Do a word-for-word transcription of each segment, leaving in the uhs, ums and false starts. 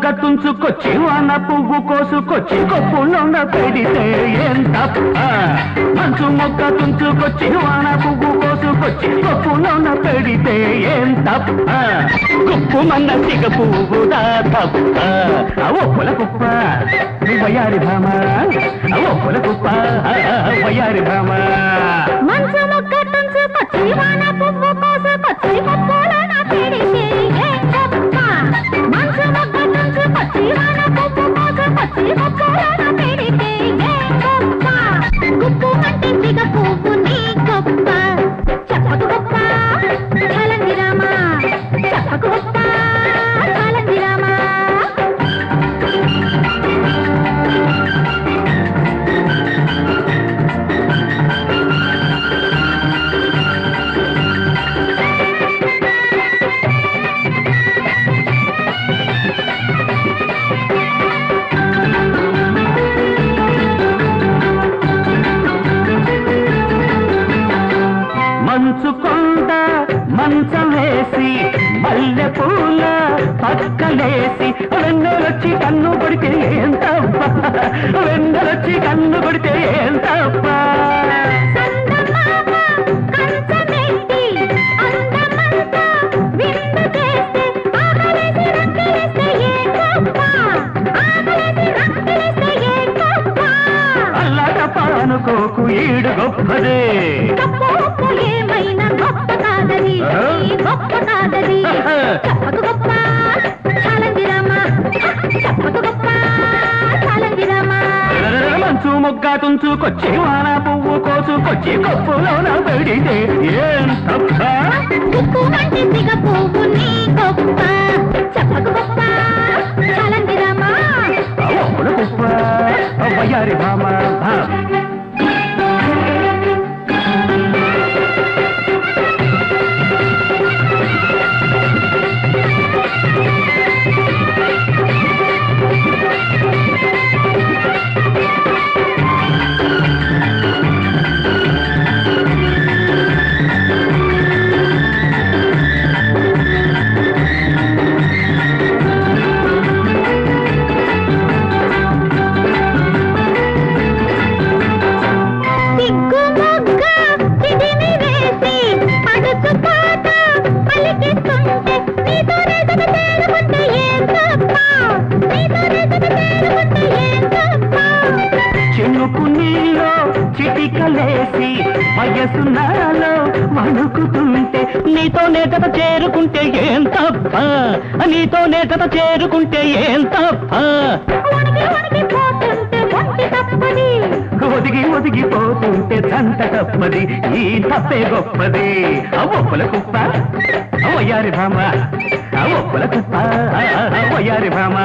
తుంచుకొచ్చి వాన పువ్వు కోసుకొచ్చి కొప్పులోన పెడితే ఏం తప్ప మంచు మొక్క తుంచుకొచ్చి వాన పువ్వు కోసుకొచ్చి కొప్పులోన పెడితే ఏం తప్ప గుప్పు మన్న సిగ పువ్వుదా తప్ప అవో పొల కుప్ప వయారి భామ అవో పొల కుప్ప వయారి భామ మంచు మొక్క తుంచుకొచ్చి వాన పువ్వు కోసుకొచ్చి కొప్పులోన పెడితే ఏం తప్ప మంచు మొక్క తుంచుకొచ్చి వాన పువ్వు కోసుకొచ్చి కొప్పులోన పెడితే ఏం గొప్ప గుప్పు మంటే సిగ పువ్వు నీ గొప్ప చెప్పకు గొప్ప చాలంది రామా చెప్పకు గొప్ప చాలంది రామా మంచుకొండ మంచం వేసి మల్లె పూల పక్కలేసి వెన్నెలొచ్చి కన్ను కొడితే ఏం తప్ప వెన్నెలొచ్చి కన్ను కొడితే ఏం తప్ప అనుకోకు ఈడు గొప్పదే ఏమైనా గొప్ప కాదది గొప్ప కాదది చెప్పకు గొప్ప చాలంది రామా చెప్పకు గొప్ప చాలంది రామా మంచు మొగ్గ తుంచుకొచ్చి వాన పువ్వు కోసుకొచ్చి కొప్పులోన పెడితే ఏం తప్ప గుప్పు మంటి సిగ పువ్వు నీ గొప్ప చెప్పకు గొప్ప చాలంది రామా అవో గొప్ప వయారి భామ చెన్నుకు నీలో చిటికలేసి వయసు నాలో వణుకుతుంటే నీతోనే జత చేరుకుంటే ఏం తప్ప నీతోనే జత చేరుకుంటే ఏం తప్ప ఒదిగి ఒదిగిపోతుంటే దంత తప్పది ఈ తప్పే గొప్పది అవొప్పుల కుప్ప అవయారి భామ అవొప్పుల కుప్ప అవయారి భామ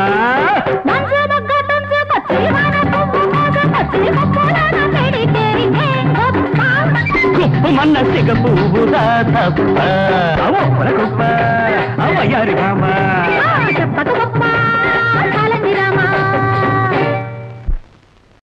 గుప్పు మన్న సిగ పువ్వుదా తప్ప అవొప్పుల కుప్ప అవయారి భామ చెప్పకు గొప్ప